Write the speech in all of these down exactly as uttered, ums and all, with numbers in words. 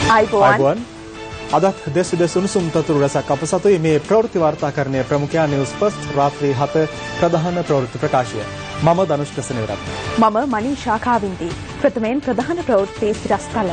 ආයිබෝවන්. අදත් දේශ දේශ උණුසුම් තතුරු රසක් අප සතුයි මේ ප්‍රවෘත්ති වාර්තාකරණයේ ප්‍රමුඛයා නිවුස් ෆස්ට් රාත්‍රී හත ප්‍රධාන ප්‍රවෘත්ති ප්‍රකාශය. මම ධනුෂ් ප්‍රසන්නවරත්න. මම මනීෂා කාවින්ති. ප්‍රථමයෙන් ප්‍රධාන ප්‍රවෘත්ති සිරස්තල.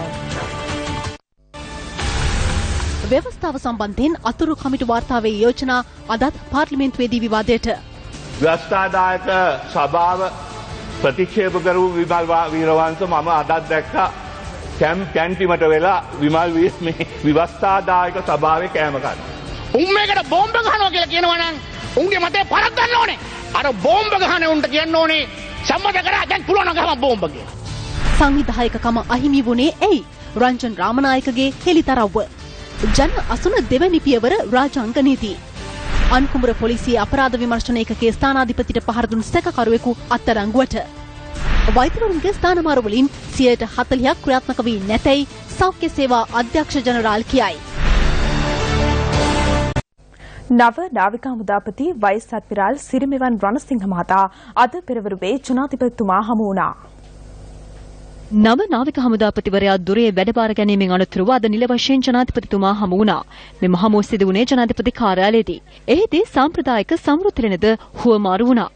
ව්‍යවස්ථාව සම්බන්ධයෙන් අතුරු කමිටු වාර්තාවේ යෝජනා අදත් පාර්ලිමේන්තුවේදී විවාදයට. ව්‍යවස්ථාදායක සභාව ප්‍රතික්ෂේප කරු විමල් වීරවංශ මම අදත් දැක්කා කැම් කැන්ටිමට වෙලා විමල් මේ ව්‍යවස්ථාදායක සභාවේ කෑම කන්න. උන් මේකට බෝම්බ ගහනවා කියලා කියනවා නම් උන්ගේ මතේ පරක් ගන්න ඕනේ. අර බෝම්බ ගහන උන්ට කියන්න ඕනේ සම්මත කරා දැන් පුළුවන් නම් ගහම බෝම්බ කියලා. සංවිධායකකම අහිමි වුණේ ඇයි? රංජන් රාමනායකගේ හෙලිතරව්ව. ජන අසුන දෙවැනි පියවර රාජාංග නීති. අන්කුඹුර පොලිසිය අපරාධ විමර්ශන ඒකකයේ ස්ථානාධිපතිට පහර දුන් සැකකරුවෙකු අත්අඩංගුවට. වෛද්‍යවරුන්ගේ ස්ථානමාරු වලින් සියයට හතළිහක් ක්‍රියාත්මක වී නැතැයි සෞඛ්‍ය සේවා අධ්‍යක්ෂ ජනරාල් කියයි. නව නාවිකා මුදාපති වයිස් අද්මිරාල් සිරිමෙවන් රණසිංහ මහතා අද පෙරවරුවේ ජනාධිපතිතුමා හමු වුණා. නව නාවික හමුදාපතිවරයා දුරේ වැඩබාර ගැනීමෙන් අනතුරුව අද නිල වශයෙන් ජනාධිපතිතුමා හමු වුණා. මෙම හමුව සිදු වුණේ ජනාධිපති කාර්යාලයේදී. එහිදී සාම්ප්‍රදායික සම්ෘතිලනද හුවමාරු වුණා.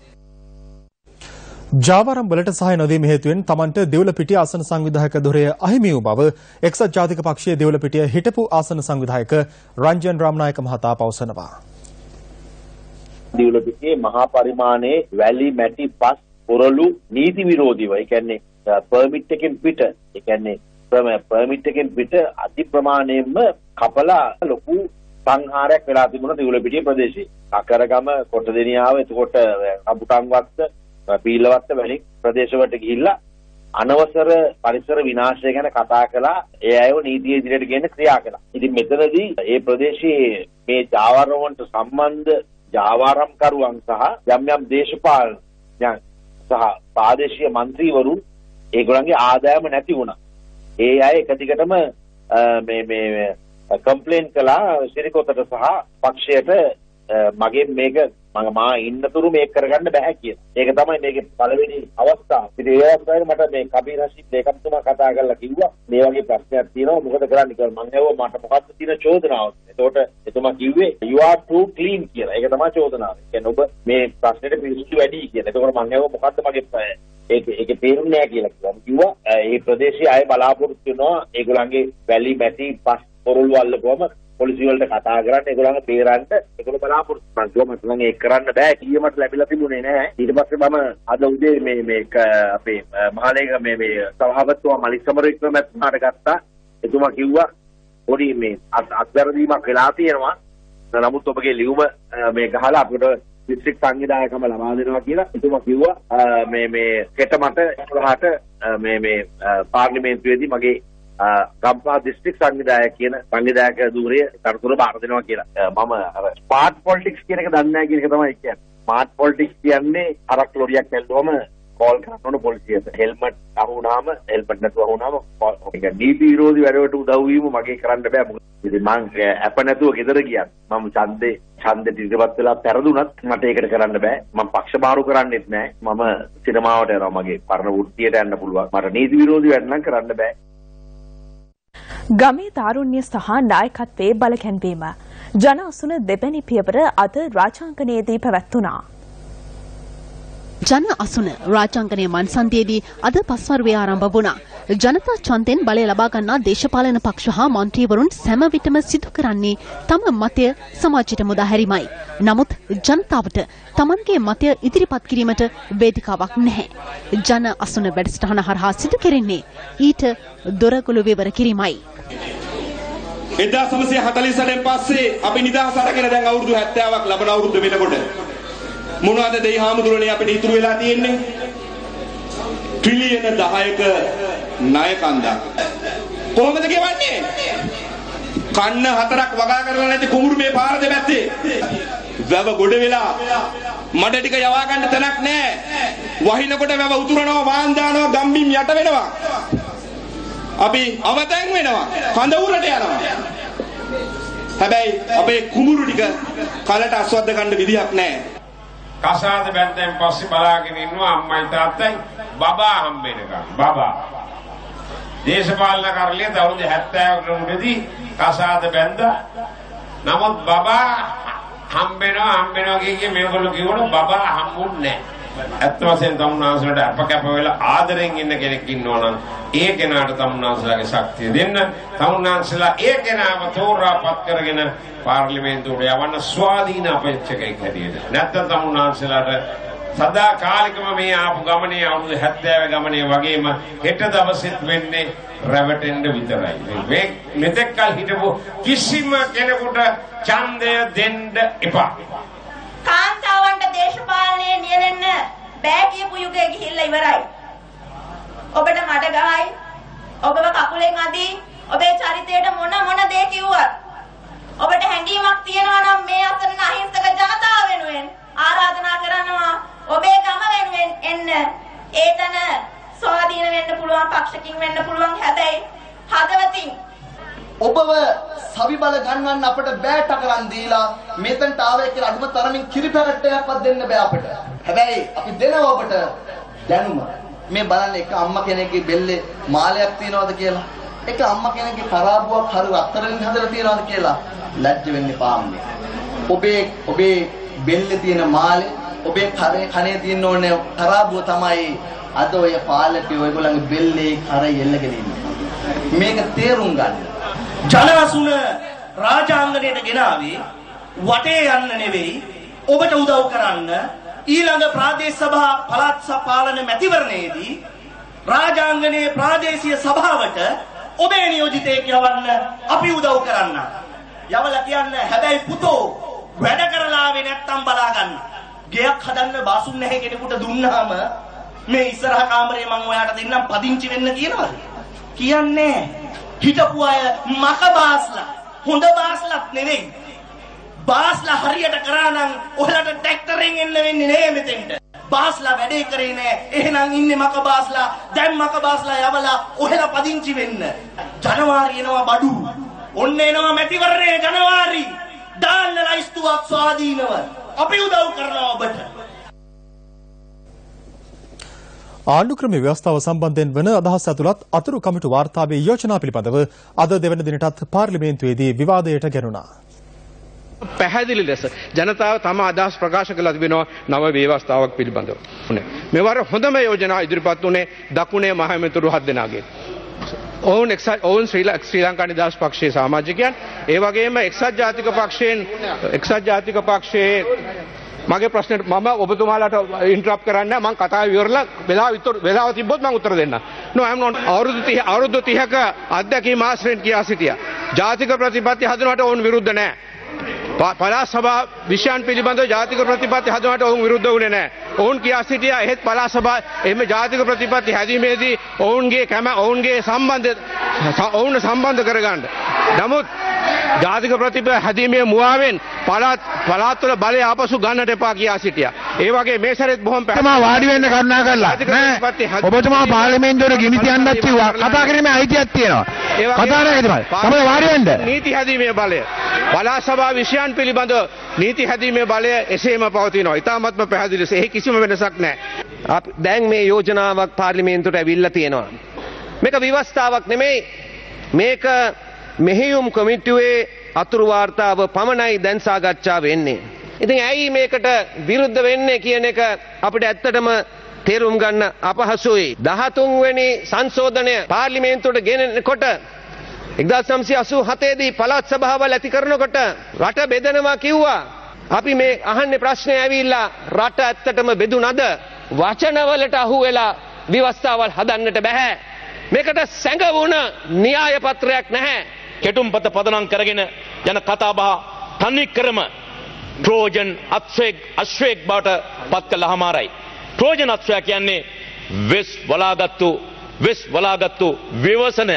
ජාවාරම් වලට සහාය නොදීම හේතුවෙන් තමන්ට දෙව්ලපිටිය ආසන සංවිධායක ධුරය අහිමි වූ බව එක්සත් ජාතික පක්ෂයේ දෙව්ලපිටිය හිටපු ආසන සංවිධායක රංජන් රාමනායක මහතා පවසනවා. දෙව්ලපිටියේ මහා පරිමාණයේ වැලි මැටි පස් පොරළු නීති විරෝධීව ඒ කියන්නේ පර්මිට් එකෙන් පිට ඒ කියන්නේ පර්මිට් එකෙන් පිට අති ප්‍රමාණයෙන්ම කපලා ලොකු සංහාරයක් වෙලා තිබුණා දෙව්ලපිටිය ප්‍රදේශයේ. අකරගම කොටදෙනියාව එතකොට අබුටන්වත්ත පීලවත්ත වැනි ප්‍රදේශවලට ගිහිල්ලා අනවසර පරිසර විනාශය ගැන කතා කළා. ඒ අයව නීතිය ඉදිරියට ගෙන ක්‍රියා කළා. ඉතින් මෙතනදී මේ ප්‍රදේශයේ මේ ජාවාරම්වන්ට සම්බන්ධ ජාවාරම්කරුවන් සහ යම් යම් දේශපාලනයන් සහ ප්‍රාදේශීය മന്ത്രിවරුන් ඒගොල්ලන්ගේ ආදායම නැති වුණා. ඒ අය එක දිගටම මේ මේ කම්ප්ලේන් කළා ශිරිකොතට සහ පක්ෂයට මගේ මේක මම මා ඉන්නතුරු මේක කරගන්න බෑ කියලා. ඒක තමයි මේකේ පළවෙනි අවස්ථාව. ඉතින් ඒ අවස්ථාවේ මට මේ කබීර් රෂීද් ලේකම්තුමා කතා කරලා කිව්වා මේ වගේ ප්‍රශ්නයක් තියෙනවා මොකද කරන්න කියලා. මම ඇහුවා මට මොකක්ද තියෙන චෝදනාව. එතකොට එතුමා කිව්වේ you are too clean කියලා. ඒක තමයි චෝදනාව. ඒ කියන්නේ ඔබ මේ ප්‍රශ්නෙට පිළිතුරු වැඩි කියලා. එතකොට මම ඇහුවා මොකද්ද මගේ ඒක ඒකේ තේරුම් නෑ කියලා කිව්වා. කිව්වා මේ ප්‍රදේශයේ අය බලාපොරොත්තු වෙනවා ඒගොල්ලන්ගේ වැලි මැටි පස් පොරොල්ලු අල්ලපුවම පොලිසිය වලට කතා කරන්න ඒගොල්ලන්ගේ බේරන්න ඒගොල්ලෝ බලාපොරොත්තු වෙනවා. මම නම් ඒක කරන්න බෑ කීයමත් ලැබිලා තිබුණේ නැහැ. ඊට පස්සේ මම අද උදේ මේ මේ අපේ මහලේක මේ මේ සභාපතිතුමා මලික් සමරවික්‍රමතුමාට ගත්තා. එතුමා කිව්වා පොඩි මේ අත්දැරීමක් වෙලා තියෙනවා. නමුත් ඔබගේ ලියුම මේ ගහලා අපිට දිස්ත්‍රික් සංවිධායකම ලබා දෙනවා කියලා. එතුමා කිව්වා මේ මේ කෙට මට එකොළහට මේ මේ පාර්ලිමේන්තුවේදී මගේ ගම්පහ දිස්ත්‍රික් සංවිධායක කියන සංවිධායක ධූරයේ තනතුර බාර දෙනවා කියලා. මම අර ස්මාර්ට් පොලිටික්ස් කියන එක දන්නේ නැහැ කියන එක තමයි කියන්නේ. ස්මාර්ට් පොලිටික්ස් කියන්නේ අරක් ලොරියක් ඇල්ලුවම කෝල් කරන්න ඕන පොලිසියට. හෙල්මට් අහුණාම හෙල්මට් නැතුව අහුණාම ඒක නීති විරෝධී වැඩවලට උදව් වීම මගේ කරන්න බෑ. මොකද ඉතින් මං අප නැතුව ගෙදර ගියා. මම ඡන්දේ ඡන්දෙට ඉඳපත් වෙලා පෙරදුනත් මට ඒකට කරන්න බෑ. මම පක්ෂ මාරු කරන්නෙත් නෑ. මම සිනමාවට යනවා. මගේ පරණ වෘත්තියට යන්න පුළුවන්. මට නීති විරෝධී වැඩ නම් කරන්න බෑ. ගමේ තාරුණ්‍ය සහ නායකත්වයේ බලකැන්වීම ජන අසුන දෙවැනි පියවර අද රාජාංගනයේදී පැවැත්වුණා. ජන අසුන රාජාංගනයේ මන්සන්තියේදී අද පස්වරුවේ ආරම්භ වුණා. ජනතා ඡන්දෙන් බලය ලබා ගන්නා දේශපාලන පක්ෂ හා මන්ත්‍රීවරුන් සෑම විටම සිදු කරන්නේ තම මතය සමාජයට මුදා හැරීමයි. නමුත් ජනතාවට තමන්ගේ මතය ඉදිරිපත් කිරීමට වේදිකාවක් නැහැ. ජන අසුන වැඩසටහන හරහා සිදු කෙරෙන්නේ ඊට දොරගුළු විවර කිරීමයි. එක්දාස් නවසිය හතළිස් අටෙන් පස්සේ අපි නිදහස අරගෙන දැන් අවුරුදු හැත්තෑවක් ලබන අවුරුද්ද වෙනකොට මොනවද දෙයි හාමුදුරනේ අපිට ඉතුරු වෙලා තියෙන්නේ? ට්‍රිලියන දහයක ණය කන්දක්. කොහොමද ගෙවන්නේ? කන්න හතරක් වගා කරලා නැති කුඹුරු මේ පාර දෙපැත්තේ. වැව ගොඩ වෙලා මඩ ටික යවා ගන්න තැනක් නැහැ. වහිනකොට වැව උතුරනවා, වාන් දානවා, ගම්බිම් යට වෙනවා. අපි අවතැන් වෙනවා. කඳ උරට යනවා. හැබැයි අපේ කුඹුරු ටික කලට අස්වද්ද ගන්න විදියක් නැහැ. කසාද බැන්දෙන් පස්සේ බලාගෙන ඉන්නවා අම්මයි තාත්තයි බබා හම්බෙනකම්. බබා දේශපාලන කරලිය අවුරුදු හැත්තෑවකට මුලදී කසාද බැඳා. නමුත් බබා හම්බෙනවා හම්බෙනවා කිය මේගොල්ලෝ කිව්වොත් බබා හම්බුන්නේ නැහැ. ඇත්ත වශයෙන් තමුන්නාන්සලට අපකැප වෙලා ආදරෙන් ඉන්න කෙනෙක් ඉන්නවා නම් ඒ කෙනාට තමුන්නාන්සලාගේ ශක්තිය දෙන්න. තමුන්නාන්සලා ඒ කෙනාව තෝරාපත් කරගෙන පාර්ලිමේන්තුවට යවන්න ස්වාධීන අපේක්ෂකෙක් හැටියට. නැත්නම් තමුන්නාන්සලාට සදා කාලිකම මේ ආපු ගමනේ අවුරුදු හැත්තෑව ගමනේ වගේම හෙට දවසෙත් වෙන්නේ රැවටෙන්න විතරයි. මේ මෙතෙක් කල හිටපු කිසිම කෙනෙකුට ඡන්දය දෙන්න එපා. කාන්තාවන්ට දේශපාලනයේ නියැලෙන්න බෑ කියපු යුගය ගිහිල්ලා ඉවරයි. ඔබට මඩ ගහයි, ඔබව කකුලෙන් අදී, ඔබේ චරිතයට මොන මොන දේ කිව්වත් ඔබට හැඟීමක් තියෙනවා නම් මේ අසරණ අහිංසක ජනතාව වෙනුවෙන් ආරාධනා කරනවා ඔබේ ගම වෙනුවෙන් එන්න. ඒතන ස්වාධීන වෙන්න පුළුවන්, පක්ෂකින් වෙන්න පුළුවන්. හැබැයි හදවතින් ඔබව සවිබල ගන්නවන්න අපිට බෑ ටකරන් දීලා මෙතනට ආවේ කියලා අඩුම තරමින් කිරිපැරට්ටයක්වත් දෙන්න බෑ අපිට. හැබැයි අපි දෙනවා ඔබට දැනුම. මේ බලන්න එක අම්මා කෙනෙක්ගේ බෙල්ලේ මාලයක් තියනවද කියලා. එක අම්මා කෙනෙක්ගේ කරාබුවක් හරි රත්තරන් හදලා තියනවද කියලා ලැජ්ජ වෙන්න පාන්නේ. ඔබේ ඔබේ බෙල්ලේ තියෙන මාලේ, ඔබේ කරේ කනේ තියෙන ඕනේ කරාබුව තමයි අද ඔය පාලකේ ඔයගොල්ලන්ගේ බෙල්ලේ කරේ එල්ලගෙන ඉන්නේ. මේක තේරුම් ගන්න. ජනවසුන රාජාංගණයට ගෙනාවේ වටේ යන්න නෙවෙයි, ඔබට උදව් කරන්න. ඊළඟ ප්‍රාදේශ සභා පළාත් පාලන මැතිවරණයේදී රාජාංගණයේ ප්‍රාදේශීය සභාවට ඔබේ නියෝජිතයෙක් යවන්න අපි උදව් කරන්න. යවලා කියන්න හැබැයි පුතෝ වැඩ කරලා ආවේ නැත්තම් බලා ගන්න. ගෙයක් හදන්න බාසුන් නැහැ කෙනෙකුට දුන්නාම මේ ඉස්සරහ කාමරේ මම ඔයාට දෙන්නම් පදිංචි වෙන්න කියනවාද? කියන්නේ හිටපු අය මක බාස්ලා, හොඳ බාස්ලාත් නෙවෙයි. බාස්ලා හරියට කරා නම් ඔයාලට ට්‍රැක්ටරෙන් එන්න වෙන්නේ නෑ මෙතෙන්ට. බාස්ලා වැඩේ කරේ නෑ. එහෙනම් ඉන්නේ මක බාස්ලා. දැන් මක බාස්ලා යවලා ඔහෙලා පදිංචි වෙන්න. ජනවාරි එනවා බඩු. ඔන්න එනවා මැතිවරණේ ජනවාරි. දාන්න ලයිස්තුවක් ස්වාධීනව. අපි උදව් කරනවා ඔබට. ආණ්ඩුක්‍රම ව්‍යවස්ථාව සම්බන්ධයෙන් වන අදහස් ඇතුළත් අතුරු කමිටු වාර්තාවේ යෝජනා පිළිබඳව අද දෙවන දිනටත් පාර්ලිමේන්තුවේදී විවාදයට ගැනුණා. පැහැදිලි ලෙස ජනතාව තම අදහස් ප්‍රකාශ කළ තිබෙනවා නව ව්‍යවස්ථාවක් පිළිබඳව. මෙවර හොඳම යෝජනා ඉදිරිපත් වුණේ දකුණේ මහමෙතුරු හත් දෙනාගේ. ඔවුන් ඔවුන් ශ්‍රී ලංකා නිදහස් පක්ෂයේ සමාජිකයන්, ඒ වගේම එක්සත් ජාතික පක්ෂයෙන් එක්සත් ජාතික පක්ෂයේ මගේ ප්‍රශ්නෙට මම ඔබතුමාලාට ඉන්ටරප්ට් කරන්න මම කතාව ඉවරලා වෙලාව විතර වෙලාව තිබ්බොත් මම උත්තර දෙන්න. no I am not අවුරුදු තිහ අවුරුදු තිහක අධ්‍යක්ෂ මාස්ටරෙන් කියා සිටියා. ජාතික ප්‍රතිපත්ති හදනවට ඔවුන් විරුද්ධ නැහැ. පළාත් සභා විෂයන් පිළිබඳව ජාතික ප්‍රතිපත්ති හදනවට ඔවුන් විරුද්ධ වුණේ නැහැ. ඔවුන් කියා සිටියා එහෙත් පළාත් සභා එimhe ජාතික ප්‍රතිපත්ති හැදීමේදී ඔවුන්ගේ කැම ඔවුන්ගේ සම්බන්ධ ඔවුන් සම්බන්ධ කරගන්න. නමුත් ජාතික ප්‍රතිපත්ති හැදීමේ මුවාවෙන් පළාත් පළාත්වල බලය ආපසු ගන්නට එපා කියා සිටියා. ඒ වගේ මේ සැරේත් බොහොම පැහැදිලිව වාඩි වෙන්න කරුණා කරලා නෑ ඔබතුමා පාර්ලිමේන්තුවට ගෙනි තියන්නත් කිව්වා. කතා කිරීමේ අයිතියක් තියෙනවා. කතා නැහැ ඉතින්. තමයි වාඩි වෙන්න. නීති හැදීමේ බලය පළාත් සභා විෂයන් පිළිබඳ නීති හැදීමේ බලය එසේම පවතිනවා. ඉතාමත්ම පැහැදිලි. එහි කිසිම වෙනසක් නැහැ. දැන් මේ යෝජනාවක් පාර්ලිමේන්තුවට ඇවිල්ලා තියෙනවා. මේක ව්‍යවස්ථාවක් නෙමෙයි. මේක මෙහෙයුම් කමිටුවේ අතුරු වාර්තාව පමණයි දැන් සාකච්ඡා වෙන්නේ. ඉතින් ඇයි මේකට විරුද්ධ වෙන්නේ කියන එක අපිට ඇත්තටම තේරුම් ගන්න අපහසුයි. දහතුන් වෙනි සංශෝධනය පාර්ලිමේන්තුවට ගෙනෙනකොට එක්දාස් නවසිය අසූ හතේ දී පළාත් සභාවල් ඇති කරනකොට රට බෙදනවා කිව්වා. අපි මේ අහන්නේ ප්‍රශ්නේ ඇවිල්ලා රට ඇත්තටම බෙදුනද? වචනවලට අහු වෙලා ව්‍යවස්ථාවල් හදන්නට බෑ. මේකට සැඟවුණ න්‍යාය පත්‍රයක් නැහැ. කෙටුම්පත පදනම් කරගෙන යන කතාබහ තනි කරම ට්‍රෝජන් අශ්වයෙක් අශ්වයෙක් බවට පත් කළා හමාරයි. ට්‍රෝජන් අශ්වයා කියන්නේ වෙස් වලාගත්තු වෙස් වලාගත්තු විවසනය.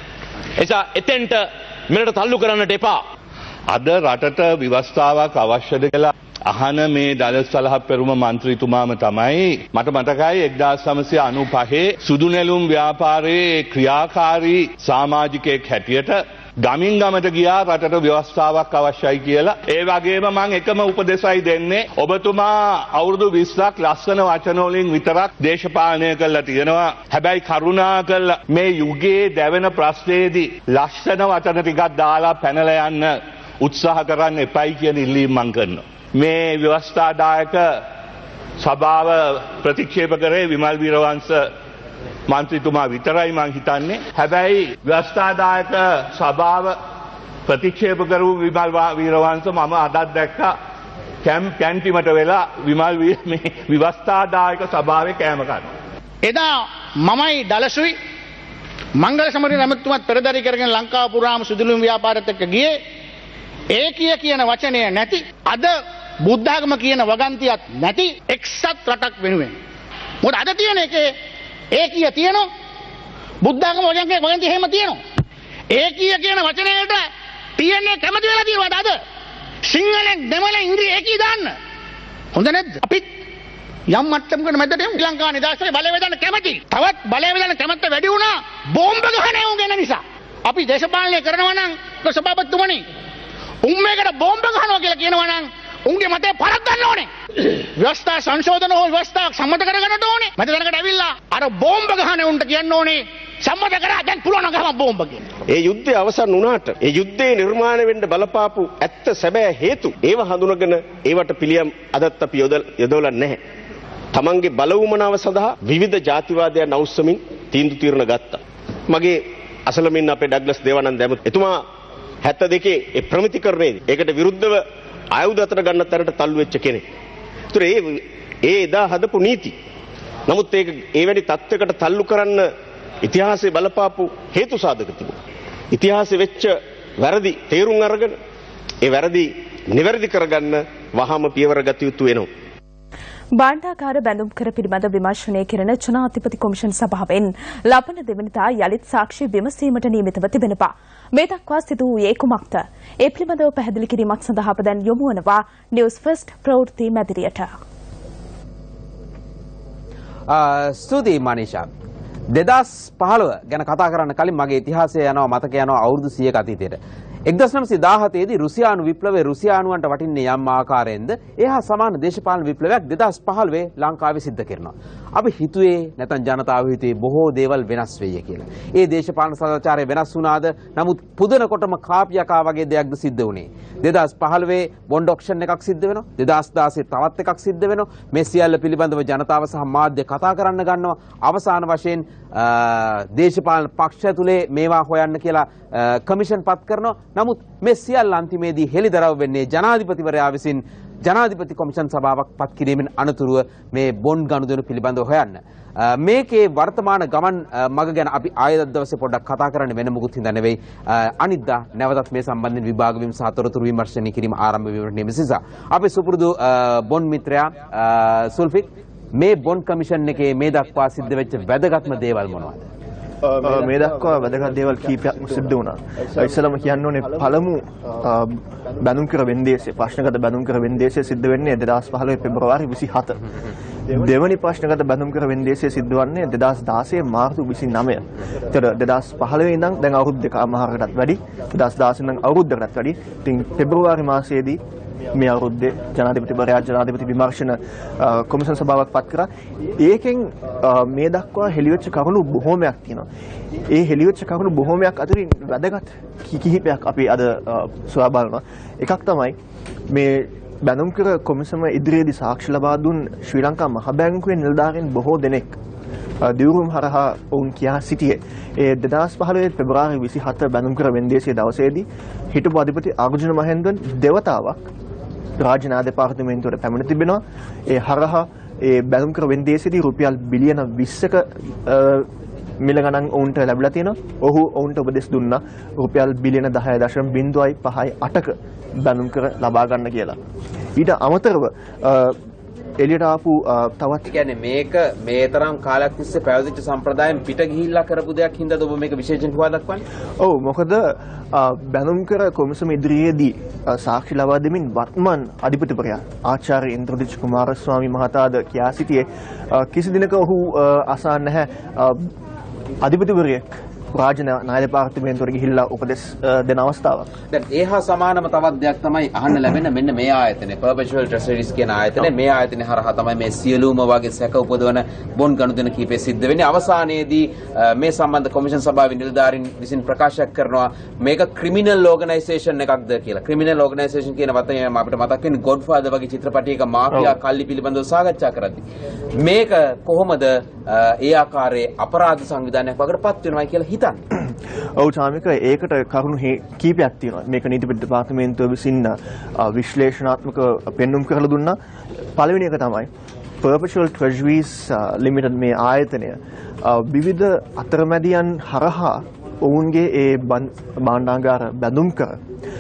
එසා එතෙන්ට මෙලට තල්ලු කරන්නට එපා. අද රටට ව්‍යවස්ථාවක් අවශ්‍යද කියලා අහන මේ දළ සලහ පෙරුම මන්ත්‍රීතුමාම තමයි මට මතකයි එක්දාස් නවසිය අනූපහේ සුදු නෙළුම් ව්‍යාපාරයේ ක්‍රියාකාරී සමාජිකයෙක් හැටියට ගමින් ගමට ගියා රටට ව්‍යවස්ථාවක් අවශ්‍යයි කියලා. ඒ වගේම මම එකම උපදේශයි දෙන්නේ ඔබතුමා අවුරුදු විස්සක් ලස්සන වචන වලින් විතරක් දේශපාලනය කළා තියෙනවා. හැබැයි කරුණාකරලා මේ යුගයේ දැවෙන ප්‍රශ්නේදී ලස්සන වචන ටිකක් දාලා පැනලා යන්න උත්සාහ කරන්න එපයි කියන ඉල්ලීම මම කරනවා. මේ ව්‍යවස්ථාදායක සභාව ප්‍රතික්ෂේප කරේ විමල් වීරවංශ මන්ත්‍රීතුමා විතරයි මං හිතන්නේ. හැබැයි ව්‍යවස්ථාදායක සභාව ප්‍රතික්ෂේප කරු විමල් වීරවංශ මම අදත් දැක්කා කැන්ටිමට වෙලා විමල් මේ ව්‍යවස්ථාදායක සභාවේ කෑම කනවා. එදා මමයි දලසුයි මංගල සමරින් ඇමතුමත් පෙරදරි කරගෙන ලංකාව පුරාම සුදුලුම් ව්‍යාපාරات එක්ක ගියේ ඒකීය කියන වචනය නැති අද බුද්ධාගම කියන වගන්තියත් නැති එක්සත් රටක් වෙනුවෙන්. මොකද අද තියෙන එකේ ඒකීය තියෙනවා බුද්ධාගම වචනේ වගන්ති එහෙම තියෙනවා. ඒකීය කියන වචනයට තියෙන්නේ කැමති වෙලා තියෙනවද අද? සිංහලෙන් දෙමළෙන් ඉංග්‍රීසි ඒකී දාන්න. හොඳ නැද්ද? අපිත් යම් මට්ටමකට මැදට යමු. ශ්‍රී ලංකාව නිදහසේ බලය වේදන්න කැමති. තවත් බලය වේදන්න කැමැත්ත වැඩි වුණා බෝම්බ ගහන උන් නිසා. අපි දේශපාලනය කරනවා නම් සභාපතිතුමනි උන් මේකට බෝම්බ ගහනවා කියලා කියනවා නම් උන්ගේ මතය පරද්දන්න ඕනේ. ව්‍යවස්ථා සංශෝධන හෝ ව්‍යවස්ථාවක් සම්මත කරගන්නට ඕනේ. මත දැනකට ඇවිල්ලා අර බෝම්බ ගහන උන්ට කියන්න ඕනේ සම්මත කරා දැන් පුළුවන් නම් ගහම බෝම්බ කියලා. ඒ යුද්ධය අවසන් වුණාට ඒ යුද්ධේ නිර්මාණය වෙන්න බලපාපු ඇත්ත සැබෑ හේතු ඒව හඳුනගෙන ඒවට පිළියම් අදත් අපි යොදවලා නැහැ. තමන්ගේ බලවුමනාව සඳහා විවිධ ජාතිවාදයන් අවශ්‍යමින් තීන්දුව తీරන ගත්තා. මගේ අසලමින් අපේ ඩග්ලස් දේවානන්ද ඇමති එතුමා හැත්තෑ දෙකේ ඒ ප්‍රමිතිකරණයේදී ඒකට විරුද්ධව ආයුධ අතර ගන්න තරට තල්ලු වෙච්ච කෙනෙක්. ඒතර ඒ ඒ එදා හදපු නීති. නමුත් ඒක ඒ වැනි තත්වයකට තල්ලු කරන්න ඉතිහාසයේ බලපාපු හේතු සාධක තිබුණා. ඉතිහාසයේ වෙච්ච වැරදි තේරුම් අරගෙන ඒ වැරදි නිවැරදි කරගන්න වහාම පියවර ගත යුතු වෙනවා. බණ්ඩාගාර බැඳුම් කර පිළිබඳ විමර්ශනය කෙරෙන ජනාධිපති කොමිෂන් සභාවෙන් ලබන දෙවනිදා යළිත් සාක්ෂි විමසීමට නියමිතව තිබෙනවා. මේ දක්වා සිදු වූයේ කුමක්ද? ඒ පිළිබඳව පැහැදිලි කිරීමක් සඳහා අප දැන් යොමු වනවා නිවුස් ෆස්ට් ප්‍රවෘත්ති මැදිරියට. ස්තුතියි මනීෂා. දෙදාස් පහළොව ගැන කතා කරන්න කලින් මගේ ඉතිහාසය යනවා මතක යනවා අවුරුදු සියයක අතීතයට. එක්දහස් නවසිය දාහතේ දී රුසියානු විප්ලවයේ රුසියානුවන්ට වටින්නේ යම් ආකාරයෙන්ද එහා සමාන දේශපාලන විප්ලවයක් දෙදාස් පහළොව ලංකාවේ සිද්ධ කරනවා. අපි හිතුවේ නැත්නම් ජනතාව හිතුවේ බොහෝ දේවල් වෙනස් වෙයි කියලා. ඒ දේශපාලන සදාචාරය වෙනස් වුණාද? නමුත් පුදනකොටම කාපියකා වගේ දෙයක්ද සිද්ධ වුණේ. දෙදාස් පහළොව බොන්ඩ් ඔක්ෂන් එකක් සිද්ධ වෙනවා. දෙදාස් දාසයේ තවත් එකක් සිද්ධ වෙනවා. මේ සියල්ල පිළිබඳව ජනතාව සහ මාධ්‍ය කතා කරන්න ගන්නවා. අවසාන වශයෙන් දේශපාලන පක්ෂ තුලේ මේවා හොයන්න කියලා කමිෂන් පත් කරනවා. නමුත් මේ සියල්ල අන්තිමේදී හෙළිදරව් වෙන්නේ ජනාධිපතිවරයා විසින් ජනාධිපති කොමිෂන් සභාවක් පත් කිරීමෙන් අනතුරුව මේ බොන්ඩ් ගනුදෙනු පිළිබඳව හොයන්න. මේකේ වර්තමාන ගමන් මග ගැන අපි ආයෙත් දවසේ පොඩ්ඩක් කතා කරන්න වෙන මොකුත් හින්දා නෙවෙයි. අනිද්දා නැවතත් මේ සම්බන්ධයෙන් විභාග වීම සහ තොරතුරු විමර්ශනය කිරීම ආරම්භ වීමට නියමිත නිසා අපේ සුපුරුදු බොන්ඩ් මිත්‍රයා සුල්ෆික් මේ බොන්ඩ් කමිෂන් එකේ මේ දක්වා සිද්ධ වෙච්ච වැදගත්ම දේවල් මොනවද? මේ දක්වා වැදගත් දේවල් කීපයක්ම සිද්ධ වුණා. ඉස්සලම කියන්න ඕනේ පළමු බැඳුම් කර වෙන්දේසේ ප්‍රශ්නගත බැඳුම් කර වෙන්දේසේ සිද්ධ වෙන්නේ දෙදාස් පහළොව පෙබරවාරි විසිහත. දෙවනි ප්‍රශ්නගත බැඳුම් කර වෙන්දේසේ සිද්ධ වන්නේ දෙදාස් දාසය මාර්තු විසිනවය. ඒතර දෙදාස් පහළොව ඉඳන් දැන් අවුරුදු දෙකමාරකටත් වැඩි දෙදාස් දාසය ඉඳන් අවුරුද්දකටත් වැඩි. ඉතින් පෙබරවාරි මාසයේදී මේ අවුරුද්දේ ජනාධිපතිවරයා ජනාධිපති විමර්ශන කොමිෂන් සභාවක් පත් කරා. ඒකෙන් මේ දක්වා හෙළිවෙච්ච කරුණු බොහෝමයක් තියෙනවා. ඒ හෙළිවෙච්ච කරුණු බොහෝමයක් අතරින් වැදගත් කිහිපයක් අපි අද සොයා බලනවා. එකක් තමයි මේ බැඳුම් කර කොමිසම ඉදිරියේදී සාක්ෂි ලබා දුන් ශ්‍රී ලංකා මහ බැංකුවේ නිලධාරීන් බොහෝ දෙනෙක් දිවුරුම් හරහා ඔවුන් කියා සිටියේ ඒ දෙදාස් පහළොව පෙබරවාරි විසිහත බැඳුම් කර වෙන්දේසිය දවසේදී හිටපු අධිපති අර්ජුන මහෙන්ද්‍රන් දෙවතාවක් රාජ්‍ය නායක දෙපාර්තමේන්තුවට පැමිණ තිබෙනවා. ඒ හරහා ඒ බැඳුම් කර වෙන්දේසියේදී රුපියල් බිලියන විස්සක මිල ගණන් ඔවුන්ට ලැබිලා තියෙනවා. ඔහු ඔවුන්ට උපදෙස් දුන්නා රුපියල් බිලියන දහය දශම පහයි අටක බැඳුම් කර ලබා ගන්න කියලා. ඊට අමතරව එළියට ආපු තවත් කියන්නේ මේක මේ තරම් කාලයක් තිස්සේ පැවතිච්ච සම්ප්‍රදායෙන් පිට ගිහිල්ලා කරපු දෙයක් හින්දාද ඔබ මේක විශේෂයෙන් හුවා දක්වන්නේ? ඔව් මොකද බැනුම් කර කොමිසම ඉදිරියේදී සාක්ෂි ලබා දෙමින් වර්තමාන අධිපතිවරයා ආචාර්ය ඉන්ද්‍රජිත් කුමාරස්වාමී මහතාද කියා සිටියේ කිසි දිනක ඔහු අසා නැහැ අධිපතිවරයෙක් රාජ්‍ය න්‍යාය දෙපාර්තමේන්තුවට ගිහිල්ලා උපදෙස් දෙන අවස්ථාවක්. දැන් ඒ හා සමානම තවත් දෙයක් තමයි අහන්න ලැබෙන මෙන්න මේ ආයතනය Perpetual Treasuries කියන ආයතනය. මේ ආයතනය හරහා තමයි මේ සියලුම වගේ සැක උපදවන බොන් ගනුදෙනු කීපේ සිද්ධ වෙන්නේ. අවසානයේදී මේ සම්බන්ධ කොමිෂන් සභාවේ නිලධාරීන් විසින් ප්‍රකාශ කරනවා මේක ක්‍රිමිනල් ඕගනයිසේෂන් එකක්ද කියලා. ක්‍රිමිනල් ඕගනයිසේෂන් කියන වචනය අපිට මතක් වෙන්නේ Godfather වගේ චිත්‍රපටයක මාෆියා කල්ලි පිළිබඳව සාකච්ඡා කරද්දී. මේක කොහොමද ඒ ආකාරයේ අපරාධ සංවිධානයක් වකට පත් වෙනවා කියලා හිතන්නේ? ඔව් චාමික ඒකට කරුණු කීපයක් තියෙනවා. මේක නීතිපති දෙපාර්තමේන්තුව විසින් විශ්ලේෂණාත්මක පෙන්눔 කරලා දුන්නා. පළවෙනි එක තමයි Perpetual Treasuries Limited මේ ආයතනය විවිධ අතරමැදියන් හරහා ඔවුන්ගේ ඒ භාණ්ඩාගාර බැඳුම් කර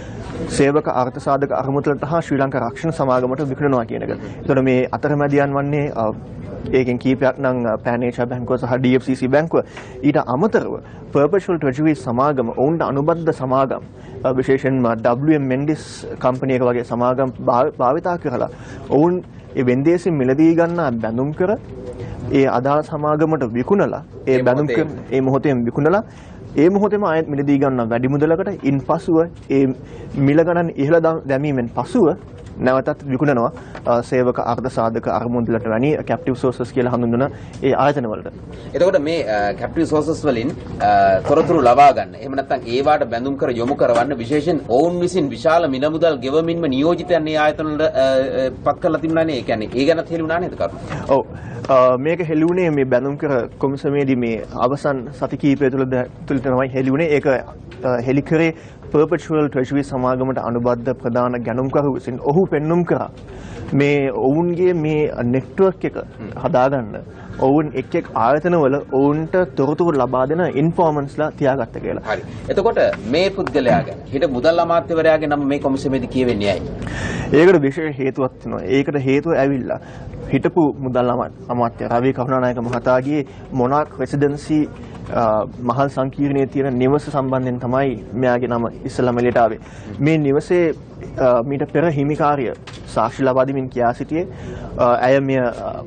සේවක අර්ථ සාධක අරමුදලට හා ශ්‍රී ලංකා රක්ෂණ සමාගමට විකුණනවා කියන එක. ඒතකොට මේ අතරමැදියන් වන්නේ ඒකෙන් කීපයක් නම් පෑනේෂා බැංකුව සහ D F C C බැංකුව. ඊට අමතරව Perpetual Treasuries සමාගම ඔවුන්ට අනුබද්ධ සමාගම් විශේෂයෙන්ම W M Mendes කම්පැනි එක වගේ සමාගම් භාවිතා කරලා ඔවුන් ඒ වෙන්දේසින් මිලදී ගන්නා බැඳුම් කර ඒ අදාළ සමාගමට විකුණලා ඒ බැඳුම් කර ඒ මොහොතේම විකුණලා ඒ මොහොතේම ආයෙත් මිලදී ගන්නා වැඩි මුදලකට ඉන්පසුව ඒ මිල ගණන් ඉහළ දැමීමෙන් පසුව නැවතත් විකුණනවා සේවක අර්ධ සාධක අරමුදලට වැනි කැප්ටිව් සෝසස් කියලා හඳුන්වන ඒ ආයතන වලට. එතකොට මේ කැප්ටිව් සෝසස් වලින් තොරතුරු ලබා ගන්න. එහෙම නැත්නම් ඒවාට බැඳුම් කර යොමු කරවන්න විශේෂයෙන් ඔවුන් විසින් විශාල මිල මුදල් ගෙවමින්ම නියෝජිතයන් මේ ආයතන වල පත් කරලා තිබුණානේ. ඒ කියන්නේ ඒ ගැනත් හෙළුණා නේද කරු? ඔව්. මේක හෙළුණේ මේ බැඳුම් කර කොමිසමේදී මේ අවසන් සති කිහිපය තුළ තුළ තමයි හෙළුණේ. ඒක හෙළි කරේ Perpetual Treasury සමාගමට අනුබද්ධ ප්‍රධාන ගැනුම්කරු විසින්. ඔහු පෙන්눔 කරා මේ ඔවුන්ගේ මේ නෙට්වර්ක් එක හදාගන්න ඔවුන් එක් එක් ආයතනවල ඔවුන්ට තොරතුරු ලබා දෙන ඉන්ෆෝමන්ස්ලා තියාගත්ත කියලා. හරි. එතකොට මේ පුද්ගලයා ගැන හිට මුදල් අමාත්‍යවරයාගේ නම මේ කොමිසමේදී කියවෙන්නේ ඇයි? ඒකට විශේෂ හේතුවක් තියෙනවා. ඒකට හේතුව ඇවිල්ලා හිටපු මුදල් අමාත්‍ය රවී කරුණානායක මහතාගේ මොනාක් රෙසිඩන්සි මහල් සංකීර්ණයේ තියෙන නිවස සම්බන්ධයෙන් තමයි මෙයාගේ නම ඉස්සෙල්ලාම එළියට ආවේ. මේ නිවසේ මීට පෙර හිමිකාරිය සාක්ෂි ලබා දෙමින් කියා සිටියේ ඇය මෙය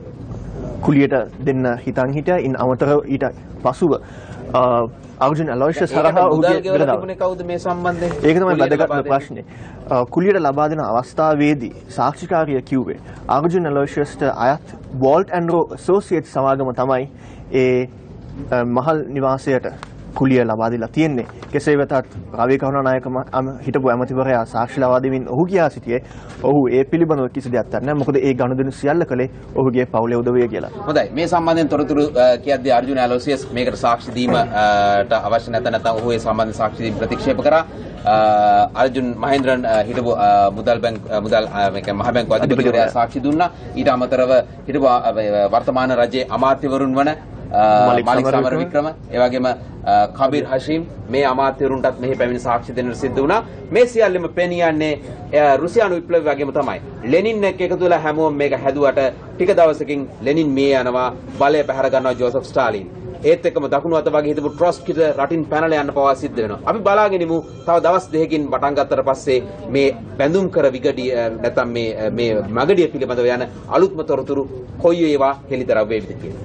කුලියට දෙන්න හිතන් හිටියා. ඉන් අමතරව ඊට පසුව අර්ජුන් අලෝෂස් හරහා ඔහුගේ ගිරදාව කවුද මේ සම්බන්ධයෙන්? ඒක තමයි වැදගත්ම ප්‍රශ්නේ. කුලියට ලබා දෙන අවස්ථාවේදී සාක්ෂිකාරිය කිව්වේ අර්ජුන් අලෝෂස්ට අයත් වෝල්ට් ඇන්ඩ් රෝ ඇසෝසියේට්ස් සමාගම තමයි ඒ මහල් නිවාසයට කුලිය ලබා දීලා තියෙන්නේ. කෙසේ වෙතත් රවී කරුණානායක හිටපු ඇමතිවරයා සාක්ෂි ලබා දෙමින් ඔහු කියා සිටියේ ඔහු ඒ පිළිබඳව කිසි දෙයක් දන්නේ නැහැ. මොකද ඒ ගනුදෙනු සියල්ල කළේ ඔහුගේ පවුලේ උදවිය කියලා. හොඳයි. මේ සම්බන්ධයෙන් තොරතුරු කියද්දී අර්ජුන ඇලෝසියස් මේකට සාක්ෂි දීමට අවශ්‍ය නැත නැත්නම් ඔහු ඒ සම්බන්ධ සාක්ෂි දීම ප්‍රතික්ෂේප කරා. අර්ජුන් මහේන්ද්‍රන් හිටපු මුදල් බැංක මුදල් මේක මහ බැංකුව අධිපතිවරයා සාක්ෂි දුන්නා. ඊට අමතරව හිටපු වර්තමාන රජයේ අමාත්‍යවරුන් වන මාලික් සමර වික්‍රම ඒ වගේම කබීර් හෂීම් මේ අමාත්‍යවරුන්ටත් මෙහි පැමිණ සාක්ෂි දෙන්න සිද්ධ වුණා. මේ සියල්ලම පෙනියන්නේ රුසියානු විප්ලවය වගේම තමයි. ලෙනින් එක්ක එකතු වෙලා හැමෝම මේක හැදුවට ටික දවසකින් ලෙනින් මිය යනවා, බලය පැහැර ගන්නවා ජෝසප් ස්ටාලින්. ඒත් එක්කම දකුණු අත වගේ හිටපු ට්‍රොට්ස්කිට රටින් පැනලා යන්න පවා සිද්ධ වෙනවා. අපි බලාගෙන ඉමු තව දවස් දෙකකින් පටන් ගත්තට පස්සේ මේ බැඳුම් කර විගඩිය නැත්නම් මේ මේ මගඩිය පිළිබඳව යන අලුත්ම තොරතුරු කොයි ඒවා හෙළිදරව් වේවිද කියලා.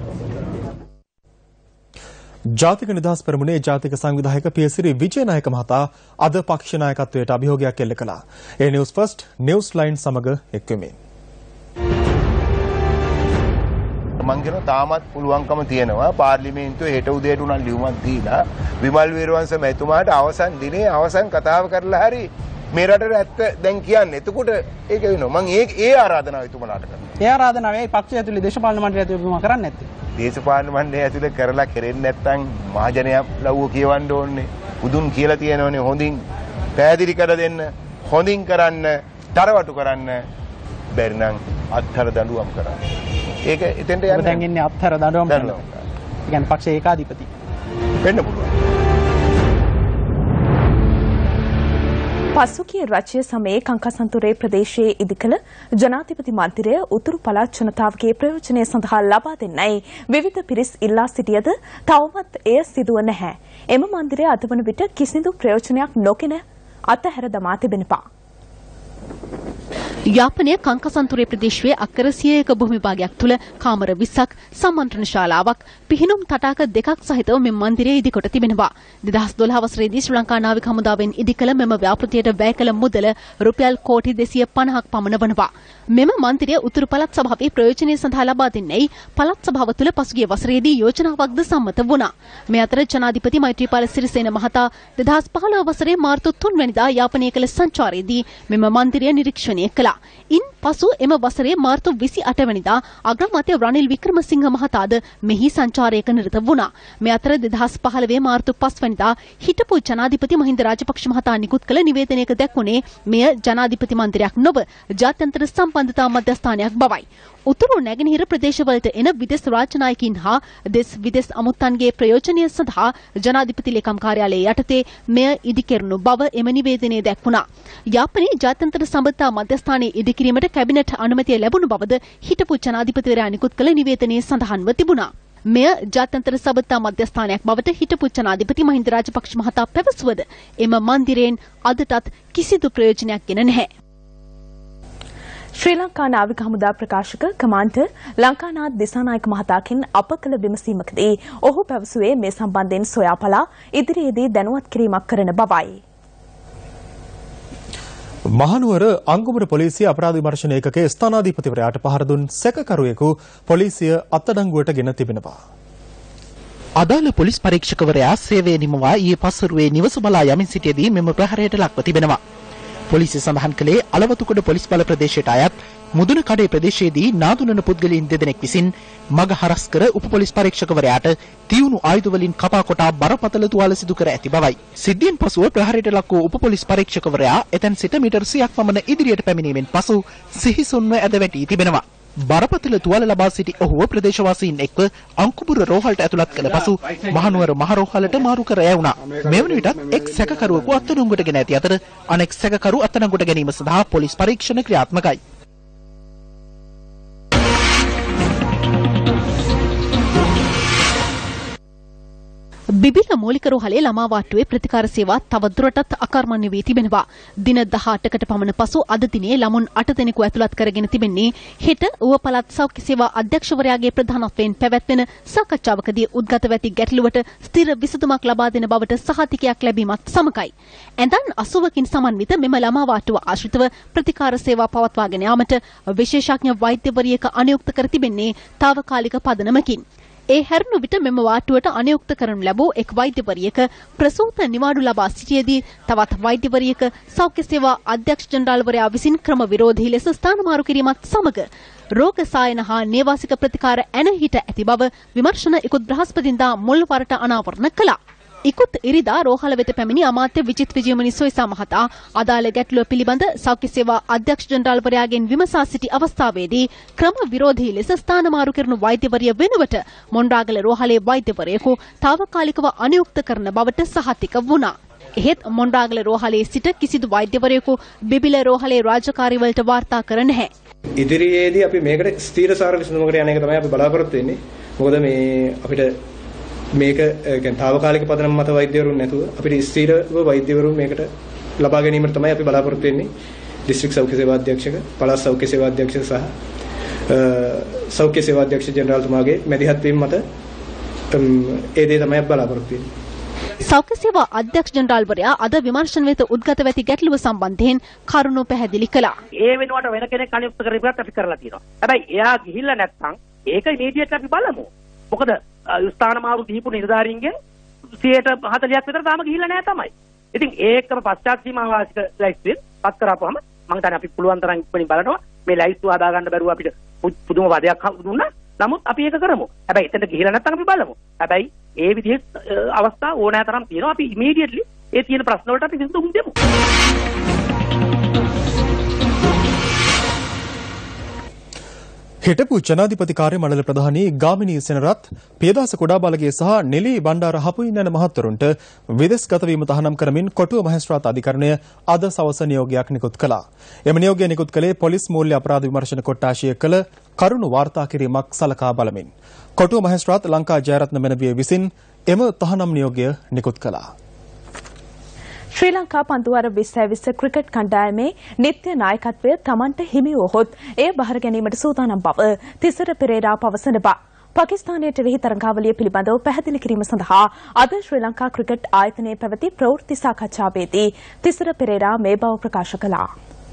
ජාතික නිදහස් පෙරමුණේ ජාතික සංවිධායක පියසිරි විජේනායක මහතා අද පක්ෂ නායකත්වයට අභියෝගයක් එල්ල කළා. ඒ නිවුස් ෆස්ට් නිවුස් ලයින් සමග එක්වෙමින් මං කියන තාමත් පුළුවන්කම තියෙනවා පාර්ලිමේන්තුවේ හෙට උදේට උනන් ලියුමක් දීලා විමල් වීරවංශ මැතිතුමාට අවසන් දිනේ අවසන් කතාව කරලා හරි මේ රටට ඇත්ත දැන් කියන්නේ. එතකොට ඒක වෙනවා. මං ඒ ඒ ආරාධනාව එතුමාට කරනවා. ඒ ආරාධනාව ඒ පක්ෂය ඇතුලේ දේශපාලන මණ්ඩලය ඇතුලේ කරන්නේ නැත්තේ. දේශපාලන මණ්ඩලය ඇතුලේ කරලා කෙරෙන්නේ නැත්නම් මහජනයා ලව්ව කියවන්න ඕනේ. බුදුන් කියලා තියෙනවනේ හොඳින් පැහැදිලි කර දෙන්න, හොඳින් කරන්න, තරවටු කරන්න බැරි නම් අත්හැර දඬුවම් කරන්න. ඒක එතෙන්ට යන්නේ. දැන් ඉන්නේ අත්හැර දඬුවම් කරනවා. ඒ කියන්නේ පක්ෂ ඒකාධිපති වෙන්න පුළුවන්. පසුගිය රජය සමයේ කංකසන්තුරේ ප්‍රදේශයේ ඉදිකළ ජනාධිපති මන්දිරය උතුරු පළාත් ජනතාවගේ ප්‍රයෝජනය සඳහා ලබා දෙන්නයි විවිධ පිරිස් ඉල්ලා සිටියද තවමත් එය සිදුව නැහැ. එම මන්දිරය අද වන විට කිසිදු ප්‍රයෝජනයක් නොගෙන අතහැර දමා තිබෙනවා. යාපනයේ කංකසන්තුරේ ප්‍රදේශයේ අක්කර සියයක භූමි භාගයක් තුල කාමර විස්සක් සම්මන්ත්‍රණ ශාලාවක් පිහිනුම් තටාක දෙකක් සහිතව මෙම මන්දිරය ඉදිකොට තිබෙනවා. දෙදහස් දොළහ වසරේදී ශ්‍රී ලංකා නාවික හමුදාවෙන් ඉදිකළ මෙම ව්‍යාපෘතියට වැය කළ මුදල රුපියල් කෝටි දෙසිය පනහක් පමණ වනවා. මෙම මන්දිරය උතුරු පළාත් සභාවේ ප්‍රයෝජනය සඳහා ලබා දෙන්නයි පළාත් සභාව තුළ පසුගිය වසරේදී යෝජනාවක්ද සම්මත වුණා. මේ අතර ජනාධිපති මෛත්‍රීපාල සිරිසේන මහතා දෙදහස් පහළොව වසරේ මාර්තු තුන් වැනිදා යාපනයේ කළ සංචාරයේදී මෙම මන්දිරය නිරීක්ෂණය කළා. ඉන් පසු එම වසරේ මාර්තු විසි අට වැනිදා අග්‍රාමාත්‍ය රනිල් වික්‍රමසිංහ මහතාද මෙහි සංචාරයක නිරත වුණා. මේ අතර දෙදහස් පහළොව මාර්තු පහ වැනිදා හිටපු ජනාධිපති මහින්ද රාජපක්ෂ මහතා නිකුත් කළ නිවේදනයක දැක්වුණේ මෙය ජනාධිපති මන්දිරයක් නොව ජාත්‍යන්තර සම්බන්ධතා මධ්‍යස්ථානයක් බවයි. උතුරු නැගෙනහිර ප්‍රදේශවලට එන විදේශ රාජනායකින් හා දෙස් විදේශ අමුත්තන්ගේ ප්‍රයෝජනය සඳහා ජනාධිපති ලේකම් කාර්යාලයේ යටතේ මෙය ඉදිකෙරුණු බව එම නිවේදනයේ දැක්වුණා. යාපනයේ ජාත්‍යන්තර සම්බන්ධතා මධ්‍යස්ථානයේ ඉදිකිරීමට කැබිනට් අනුමැතිය ලැබුණු බවද හිටපු ජනාධිපතිවරයා නිකුත් කළ නිවේදනයේ සඳහන්ව තිබුණා. මෙය ජාත්‍යන්තර සම්බන්ධතා මධ්‍යස්ථානයක් බවට හිටපු ජනාධිපති මහින්ද රාජපක්ෂ මහතා පැවසුවද එම මන්දිරයෙන් අදටත් කිසිදු ප්‍රයෝජනයක් ගෙන නැහැ. ශ්‍රී ලංකා නාවික හමුදා ප්‍රකාශක කමාන්ඩර් ලංකානාත් දිසානායක මහතාකින් අප කළ විමසීමකදී ඔහු පැවසුවේ මේ සම්බන්ධයෙන් සොයාපලා ඉදිරියේදී දැනුවත් කිරීමක් කරන බවයි. මහනුවර අංගුමර පොලිසිය අපරාධ විමර්ශන ඒකකයේ ස්ථානාධිපතිවරයාට පහර දුන් සැකකරුවෙකු පොලිසිය අත්අඩංගුවට ගෙන තිබෙනවා. අදාළ පොලිස් පරීක්ෂකවරයා සේවය නිමවා ඊයේ පස්වරුවේ නිවස බලා යමින් සිටියේදී මෙම ප්‍රහාරයට ලක්ව තිබෙනවා. පොලිසිය සඳහන් කළේ අලවතුකොඩ පොලිස් බල ප්‍රදේශයට අයත් මුදුන කඩේ ප්‍රදේශයේදී නාදුනන පුද්ගලයන් දෙදෙනෙක් විසින් මග හරස් කර උප පොලිස් පරීක්ෂකවරයාට තියුණු ආයුධ වලින් කපා කොටා බරපතල තුවාල සිදු කර ඇති බවයි. සිද්ධියෙන් පසුව ප්‍රහාරයට ලක් වූ උප පොලිස් පරීක්ෂකවරයා එතැන් සිට මීටර් සියයක් පමණ ඉදිරියට පැමිණීමෙන් පසු සිහිසුන්ව ඇද වැටී තිබෙනවා. බරපතල තුවාල ලබා සිටි ඔහුව ප්‍රදේශවාසීන් එක්ව අංකුබුර රෝහලට ඇතුළත් කළ පසු මහනුවර මහ රෝහලට මාරු කර යවුණා. මෙවන විටත් එක් සැකකරුවෙකු අත්අඩංගුවට ගෙන ඇති අතර අනෙක් සැකකරු අත්අඩංගුවට ගැනීම සඳහා පොලිස් පරීක්ෂණ ක්‍රියාත්මකයි. බිබිල මූලික රෝහලේ ළමා වාට්ටුවේ ප්‍රතිකාර සේවා තවදුරටත් අකර්මණ්‍ය වී තිබෙනවා. දින දහඅටකට පමණ පසු අද දිනේ ළමුන් අට දෙනෙකු ඇතුළත් කරගෙන තිබෙන්නේ හෙට ඌව පළාත් සෞඛ්‍ය සේවා අධ්‍යක්ෂවරයාගේ ප්‍රධානත්වයෙන් පැවැත්වෙන සාකච්ඡාවකදී උද්ගත වෙති ගැටලුවට ස්ථිර විසඳුමක් ලබා දෙන බවට සහතිකයක් ලැබීමත් සමගයි. ඇඳන් අසූවකින් සමන්විත මෙම ළමා වාට්ටුව ආශ්‍රිතව ප්‍රතිකාර සේවා පවත්වාගෙන යාමට විශේෂඥ වෛද්‍යවරියක අනුයුක්ත කර තිබෙන්නේ තාවකාලික පදනමකින්. ඒ හැරුණු විට මෙම වාට්ටුවට අනුයුක්ත කරනු ලැබූ එක් වෛද්‍යවරියක ප්‍රසූත නිවාඩු ලබා සිටියේදී තවත් වෛද්‍යවරියක සෞඛ්‍ය සේවා අධ්‍යක්ෂ ජනරාල්වරයා විසින් ක්‍රම විරෝධී ලෙස ස්ථානමාරු කිරීමත් සමග රෝග සායන හා නේවාසික ප්‍රතිකාර ඇන හිට ඇති බව විමර්ශන ඉකුත් බ්‍රහස්පතින්දා මුල් වරට අනාවරණ කළා. ඉකුත් ඉරිදා රෝහල වෙත පැමිණි අමාත්‍ය විජිත් විජයමනි සොයිසා මහතා අදාළ ගැටලුව පිළිබඳ සෞඛ්‍ය සේවා අධ්‍යක්ෂ ජනරාල්වරයාගෙන් විමසා සිටි අවස්ථාවේදී ක්‍රම විරෝධී ලෙස ස්ථානමාරු කරන වෛද්‍යවරිය වෙනුවට මොණ්ඩාගල රෝහලේ වෛද්‍යවරයෙකු තාවකාලිකව අනුයුක්ත කරන බවට සහතික වුණා. එහෙත් මොණ්ඩාගල රෝහලේ සිට කිසිදු වෛද්‍යවරයෙකු බිබිල රෝහලේ රාජකාරිවලට වාර්තා කර නැහැ. ඉදිරියේදී අපි මේකට ස්ථීරසාර විසඳුමකට යන එක තමයි අපි බලාපොරොත්තු වෙන්නේ. මොකද මේ අපිට මේක කියන්නේ తాවකාලික පදනම මත වෛද්‍යවරුන් නැතුව අපිට ස්ථීරව වෛද්‍යවරුන් මේකට ලබා ගැනීමට තමයි අපි බලාපොරොත්තු වෙන්නේ. දිස්ත්‍රික් සෞඛ්‍ය සේවා අධ්‍යක්ෂක, පළාත් සෞඛ්‍ය සේවා අධ්‍යක්ෂක සහ සෞඛ්‍ය සේවා අධ්‍යක්ෂ ජෙනරාල්තුමාගේ මැදිහත් වීම මත ඒ දේ තමයි බලාපොරොත්තු වෙන්නේ. සෞඛ්‍ය සේවා අධ්‍යක්ෂ ජනරාල්වරයා අද විමර්ශන වෙත උද්ගත වෙති ගැටලුව සම්බන්ධයෙන් කරුණු පැහැදිලි කළා. ඒ වෙනුවට වෙන කෙනෙක් අනුයුක්ත කරපියත් අපි කරලා තියෙනවා. හැබැයි එයා ගිහිල්ලා නැත්නම් ඒක ඉමීඩියට් අපි බලමු. මොකද ස්ථාන මාරු දීපු නිලධාරීන්ගෙන් සියයට හතළියක් විතර තාම ගිහිල්ලා නැහැ තමයි. ඉතින් ඒකම පශ්චාත් සීමා වාසික ලයිස්ට්ෙන් පත් කරාපුවම මම හිතන්නේ අපි පුළුවන් තරම් ඉක්මනින් බලනවා මේ ලයිස්ට්ුව හදා ගන්න බැරුව අපිට පුදුම වදයක් දුන්නා. නමුත් අපි ඒක කරමු. හැබැයි එතනට ගිහිල්ලා නැත්නම් අපි බලමු. හැබැයි ඒ විදිහේ අවස්ථා ඕනෑ තරම් තියෙනවා. අපි ඉමීඩියට්ලි ඒ තියෙන ප්‍රශ්න වලට අපි විසඳුම් දෙමු. හිටපු ජනාධිපති කාර්ය මණ්ඩල ප්‍රධානී ගාමිණී සෙනරත් පියදාස කුඩාබලගේ සහ නෙලි බණ්ඩාර හපුයින් යන මහත්වරුන්ට විදේශගත වීම තහනම් කරමින් කොටුව මහේස්ත්‍රාත් අධිකරණය අද සවස නියෝගයක් නිකුත් කළා. එම නියෝගය නිකුත් කළේ පොලිස් මූල්‍ය අපරාධ විමර්ශන කොට්ටාශය කළ කරුණු වාර්තා කිරීමක් සලකා බලමින්. කොටුව මහේස්ත්‍රාත් ලංකා ජයරත්න මෙනවිය විසින් එම තහනම් නියෝගය නිකුත් කළා. ශ්‍රී ලංකා පන්දුවර විස්සයි විස්ස ක්‍රිකට් කණ්ඩායමේ නිත්‍ය නායකත්වය තමන්ට හිමි වුවහොත් එය බහර ගැනීමට සූදානම් බව තිසර පෙරේරා පවසනවා. පාකිස්තානයේ වෙහි තරඟාවලිය පිළිබඳව පැහැදිලි කිරීම සඳහා අද ශ්‍රී ලංකා ක්‍රිකට් ආයතනයේ පැවති ප්‍රවෘත්ති සාකච්ඡාවේදී තිසර පෙරේරා මේ බව ප්‍රකාශ කළා.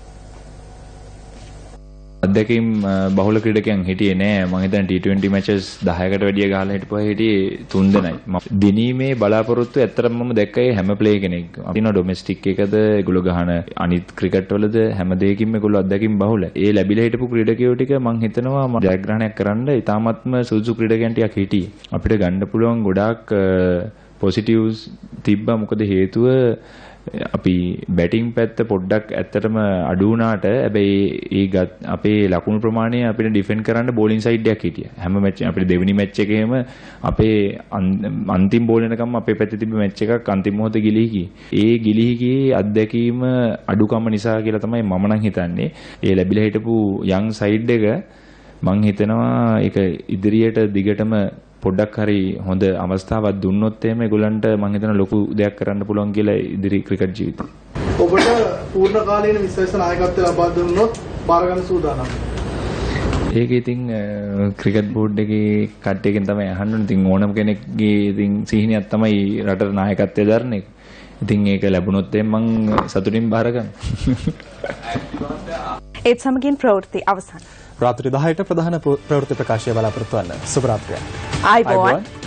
අත්දැකීම් බහුල ක්‍රීඩකයන් හිටියේ නෑ. මම හිතන්නේ ටී ට්වෙන්ටි මැචස් දහයකට වැඩිය ගහලා හිටපුවා හිටියේ තුන් දෙනයි. දිනීමේ බලාපොරොත්තු ඇත්තටම මම දැක්කේ හැම ප්ලේ කෙනෙක්. අපින ඩොමෙස්ටික් එකද ඒගොල්ලෝ ගහන අනිත් ක්‍රිකට් වලද හැම දෙයකින්ම ඒගොල්ලෝ අත්දැකීම් බහුල. ඒ ලැබිලා හිටපු ක්‍රීඩකයෝ ටික මම හිතනවා මම ජයග්‍රහණයක් කරන්න ඉතාමත්ම සුදුසු ක්‍රීඩකයන් ටිකක් හිටියේ. අපිට ගන්න පුළුවන් ගොඩාක් පොසිටිව්ස් තිබ්බා. මොකද හේතුව අපි බැටිං පැත්ත පොඩ්ඩක් ඇත්තටම අඩු වුණාට හැබැයි ඒ අපේ ලකුණු ප්‍රමාණය අපිට ඩිෆෙන්ඩ් කරන්න බෝලින් සයිඩ් එකක් හිටියා. හැම මැච් අපිට දෙවෙනි මැච් එකේම අපේ අන්තිම බෝල් වෙනකම් අපේ පැත්තේ තිබ්බ මැච් එකක් අන්තිම මොහොතේ ගිලිහි ගියේ. ඒ ගිලිහි ගියේ අත්දැකීම අඩුකම නිසා කියලා තමයි මම නම් හිතන්නේ. ඒ ලැබිලා හිටපු යං සයිඩ් එක මම හිතනවා ඒක ඉදිරියට දිගටම පොඩ්ඩක් හරි හොඳ අවස්ථාවක් දුන්නොත් එහෙම ඒගොල්ලන්ට මම හිතන ලොකු දෙයක් කරන්න පුළුවන් කියලා ඉදිරි ක්‍රිකට් ජීවිතේ. ඔබට පූර්ණ කාලීන විශ්වාස නායකත්වය ලබා දුන්නොත් බාර ගන්න සූදානම්. ඒක ඉතින් ක්‍රිකට් බෝඩ් එකේ කට්ටියකින් තමයි අහන්න ඕනේ. ඉතින් ඕනම කෙනෙක්ගේ ඉතින් සිහිනයක් තමයි රටට නායකත්වය දරන එක. ඉතින් ඒක ලැබුණොත් එහෙනම් මම සතුටින් බාර ගන්නවා. ඒත් සමගින් ප්‍රවෘත්ති අවසන්. රාත්‍රී දහයට ප්‍රධාන ප්‍රවෘත්ති ප්‍රකාශය බලාපොරොත්තු වන්න. සුබ රාත්‍රියක්. ආයිබෝවන්.